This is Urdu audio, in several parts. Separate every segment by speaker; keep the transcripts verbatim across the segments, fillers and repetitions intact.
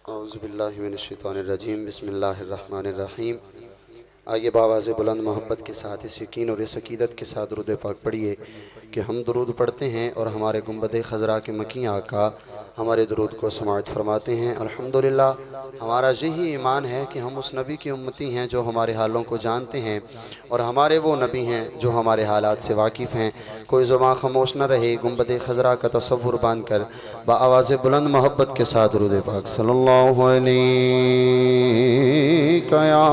Speaker 1: اعوذ باللہ من الشیطان الرجیم بسم اللہ الرحمن الرحیم۔ آئیے بآواز بلند محبت کے ساتھ اس یقین اور اس عقیدت کے ساتھ درود پاک پڑھیے کہ ہم درود پڑھتے ہیں اور ہمارے گنبد خضرا کے مکیں آقا ہمارے درود کو سماعت فرماتے ہیں۔ الحمدللہ ہمارا یہی ایمان ہے کہ ہم اس نبی کی امتی ہیں جو ہمارے حالوں کو جانتے ہیں، اور ہمارے وہ نبی ہیں جو ہمارے حالات سے واقف ہیں۔ کوئی زبان خاموش نہ رہے، گنبد خضرا کا تصور باندھ کر بآواز بلند محبت کے ساتھ درود پاک صلی اللہ علیہ یا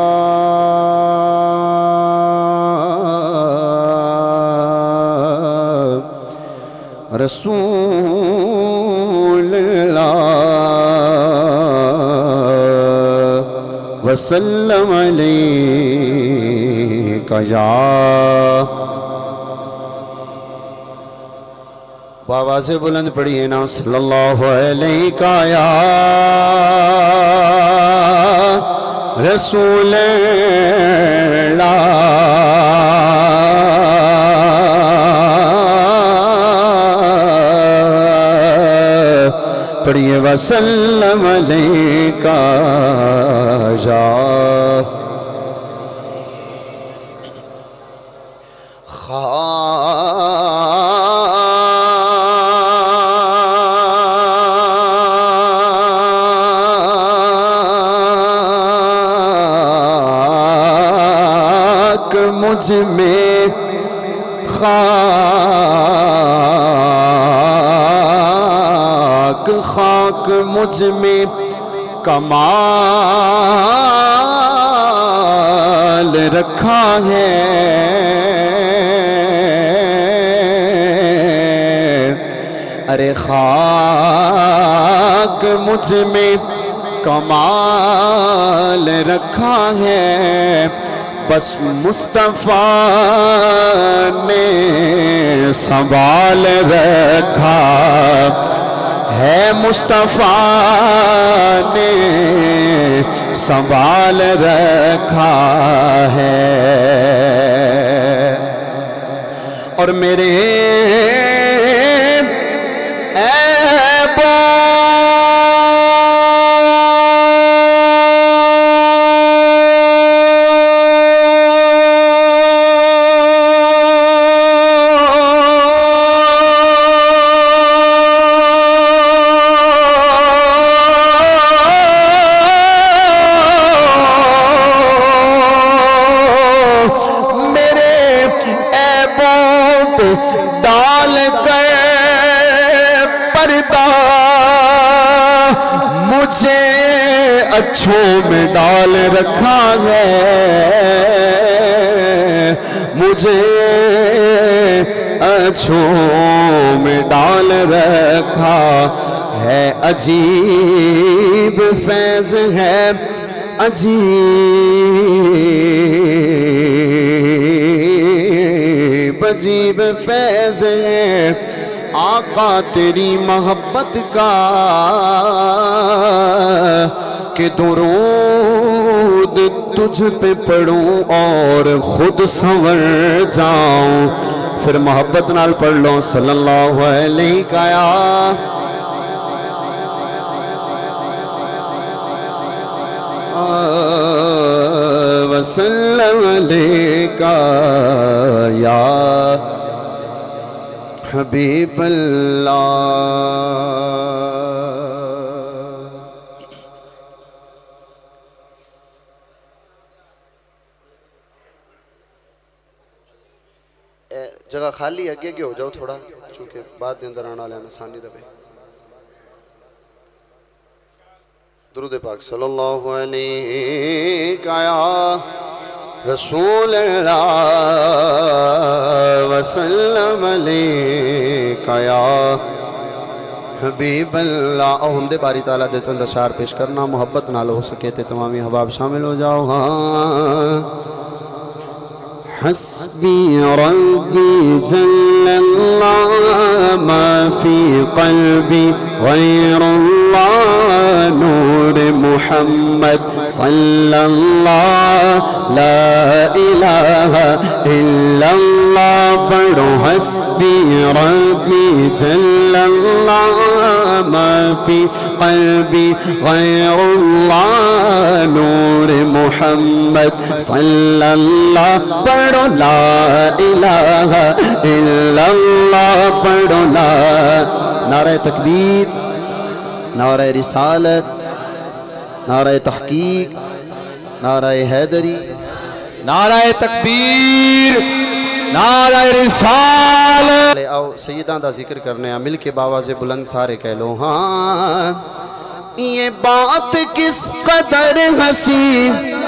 Speaker 1: رسول اللہ وسلم علیکہ یا بآواز بلند پڑھیے نا صلی اللہ علیکہ یا رسول اللہ پڑھیے وسلم علیکہ یا خاک مجھ میں خاک خاک مجھ میں کمال رکھا ہے، ارے خاک مجھ میں کمال رکھا ہے، بس مصطفیٰ نے سنبھال رکھا ہے، مصطفیٰ نے سنبھال رکھا ہے، اور میرے ڈال کر پردہ مجھے اچھوں میں ڈال رکھا ہے، مجھے اچھوں میں ڈال رکھا ہے، عجیب فیض ہے، عجیب عجیب فیض ہے آقا تیری محبت کا، کہ درود تجھ پہ پڑھوں اور خود سنور جاؤں۔ پھر محبت نال پڑھ لو صلی اللہ علیہ وسلم علیکہ یا حبیب اللہ۔ جگہ خالی اگے اگے ہو جاؤ تھوڑا، چونکہ بعد دے اندر آنا لینا آسانی رہے۔ درود پاک صلی اللہ علیہ یا رسول اللہ وسلم علیکہ یا حبیب اللہ۔ اور ہم دے باری تعالیٰ دے چند اشعار پیش کرنا، محبت نال ہو سکے تے تمامی حباب شامل ہو جاؤ۔ ہاں حسبی ربی جل اللہ ما فی قلبی غیر اللہ نور محمد محمد صلی اللہ لا الہ الا اللہ پڑھو حسبی ربی جل اللہ ما فی قلبی غیر اللہ نور محمد صلی اللہ پڑھو لا الہ الا اللہ پڑھو لا نعرہ تکبیر نعرہ رسالت نعرہ تحقیق نعرہ حیدری
Speaker 2: نعرہ تکبیر نعرہ رسالت
Speaker 1: آؤ سیداں دا ذکر کرنے ہیں مل کے باواز بلند سارے کہہ لو ہاں یہ بات کس قدر حسین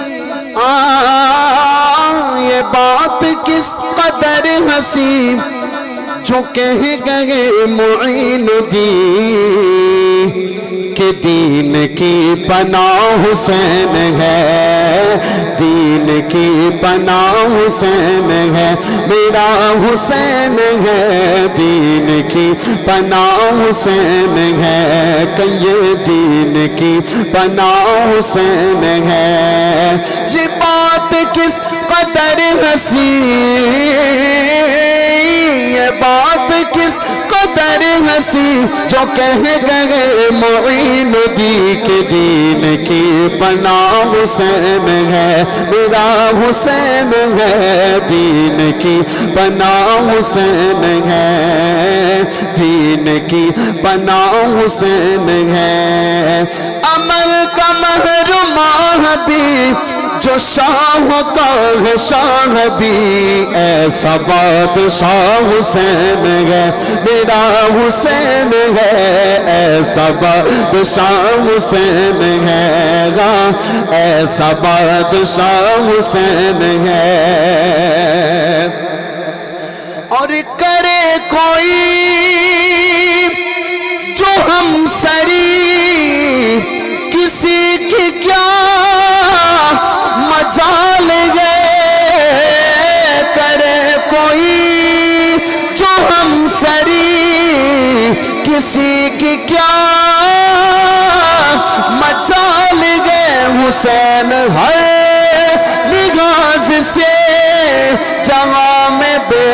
Speaker 1: یہ بات کس قدر حسین جو کہہ گئے معین الدین کہ دین کی پناہ حسین ہے دین کی پناہ حسین ہے میرا حسین ہے دین کی پناہ حسین ہے کہ یہ دین کی پناہ حسین ہے یہ بات کس قدر حسین یہ بات کس قدر حسین جو کہہ گئے معین الدین کے دین کی پناہ حسین ہے میرا حسین ہے دین کی پناہ حسین ہے دین کی پناہ حسین ہے عمل کا محرمہ بھی جو شاہ کا ہے شاہ بھی ایسا بادشاہ حسین ہے میرا حسین ہے ایسا بادشاہ حسین ہے گا ایسا بادشاہ حسین ہے اور کرے کوئی جو ہم سری کسی کی کیا مجال گئے کرے کوئی جو ہم سری کسی کی کیا مجال گئے حسین ہے نگاز سے جوام بے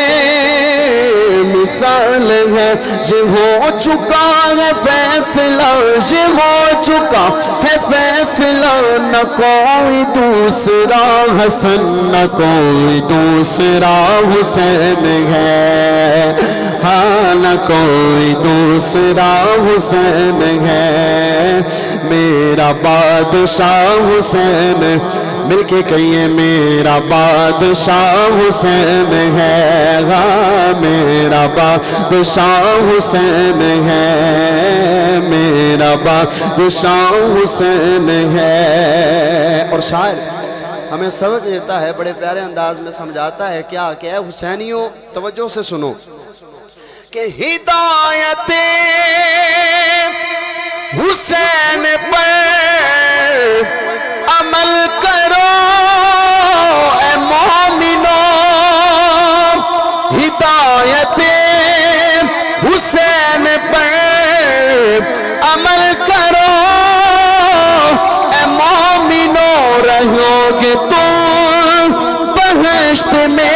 Speaker 1: مثال ہے یہ ہو چکا ہے فیصلہ یہ ہو چکا ہے فیصلہ نہ کوئی دوسرا حسن نہ کوئی دوسرا حسین ہے ہاں نہ کوئی دوسرا حسین ہے میرا بادشاہ حسین مل کے کہیے میرا بادشاہ حسین ہے ہاں میرا بادشاہ حسین ہے میرا بادشاہ حسین ہے اور شاعر ہمیں سبق دیتا ہے بڑے پیارے انداز میں سمجھاتا ہے کیا کہ اے حسینیوں توجہ سے سنو کہ ہدایت حسین پر عمل کرو اے مومنو ہدایت حسین پر عمل کرو اے مومنو رہو گے تم بہشت میں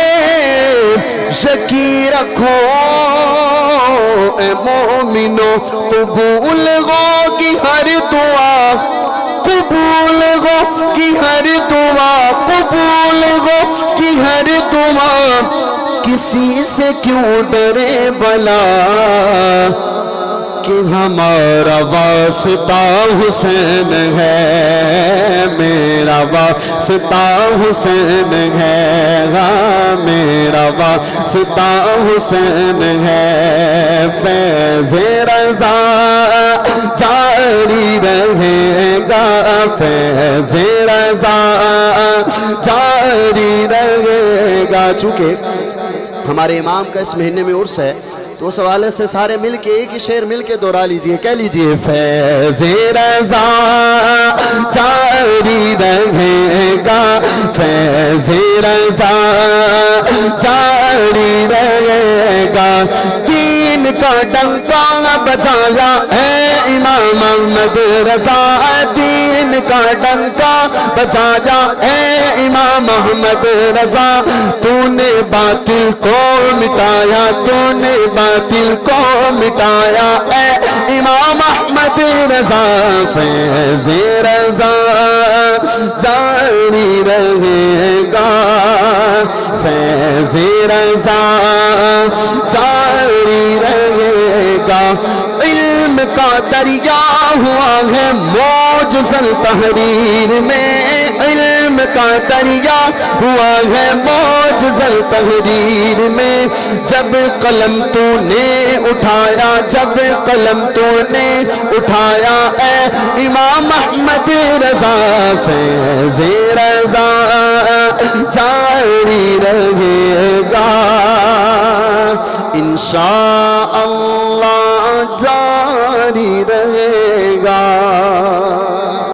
Speaker 1: یقین رکھو اے مومنو قبول ہوگی ہر دعا قبول ہوگی ہر دعا قبول ہوگی ہر دعا کسی سے کیوں ڈرے بلا کہ ہمارا واسطہ حسین ہے میرا واسطہ حسین ہے میرا واسطہ حسین ہے فیض رضا جاری رہے گا فیض رضا جاری رہے گا چونکہ ہمارے امام کا اس مہینے میں عرس ہے تو اس حوالے سے سارے مل کے ایک ہی شعر مل کے دہرا لیجئے کہہ لیجئے فیض رضا جاری رہے گا فیض رضا جاری رہے گا دین کا ڈنکا بجایا ہے امام احمد رضا دین
Speaker 3: کا ڈنکا بجا جا اے امام احمد رضا، تو نے باطل کو مٹایا، تو نے باطل کو مٹایا اے امام احمد رضا، فیض رضا جاری رہے گا، فیض رضا جاری رہے گا، علم کا دریا ہوا ہے موج التحریر میں، علم کا دریا ہوا ہے موج التحریر میں، جب قلم تو نے اٹھایا، جب قلم تو نے اٹھایا اے امام احمد رضا، فیض رضا جاری رہے گا انشاء